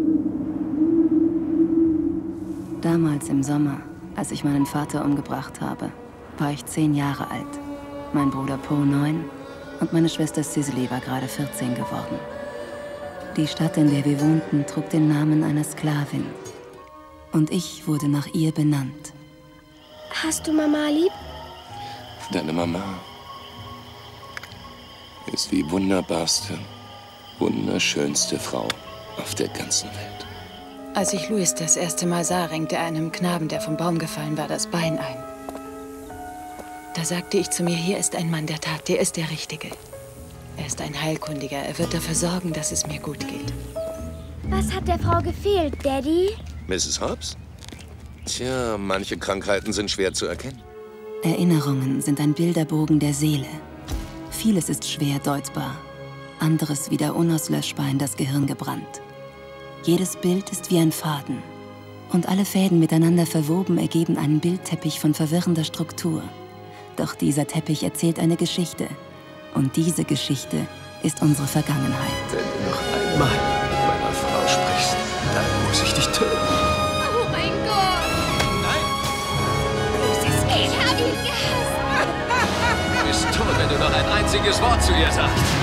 Damals im Sommer, als ich meinen Vater umgebracht habe, war ich 10 Jahre alt. Mein Bruder Poe 9 und meine Schwester Cicely war gerade 14 geworden. Die Stadt, in der wir wohnten, trug den Namen einer Sklavin. Und ich wurde nach ihr benannt. Hast du Mama lieb? Deine Mama ist die wunderbarste, wunderschönste Frau auf der ganzen Welt. Als ich Louis das erste Mal sah, renkte er einem Knaben, der vom Baum gefallen war, das Bein ein. Da sagte ich zu mir, hier ist ein Mann der Tat, der ist der Richtige. Er ist ein Heilkundiger, er wird dafür sorgen, dass es mir gut geht. Was hat der Frau gefehlt, Daddy? Mrs. Hobbs? Tja, manche Krankheiten sind schwer zu erkennen. Erinnerungen sind ein Bilderbogen der Seele. Vieles ist schwer deutbar, anderes wieder unauslöschbar in das Gehirn gebrannt. Jedes Bild ist wie ein Faden. Und alle Fäden miteinander verwoben ergeben einen Bildteppich von verwirrender Struktur. Doch dieser Teppich erzählt eine Geschichte. Und diese Geschichte ist unsere Vergangenheit. Wenn du noch einmal mit meiner Frau sprichst, dann muss ich dich töten. Oh mein Gott! Nein! Ich hab ihn gehasst! Du bist tot, wenn du noch ein einziges Wort zu ihr sagst.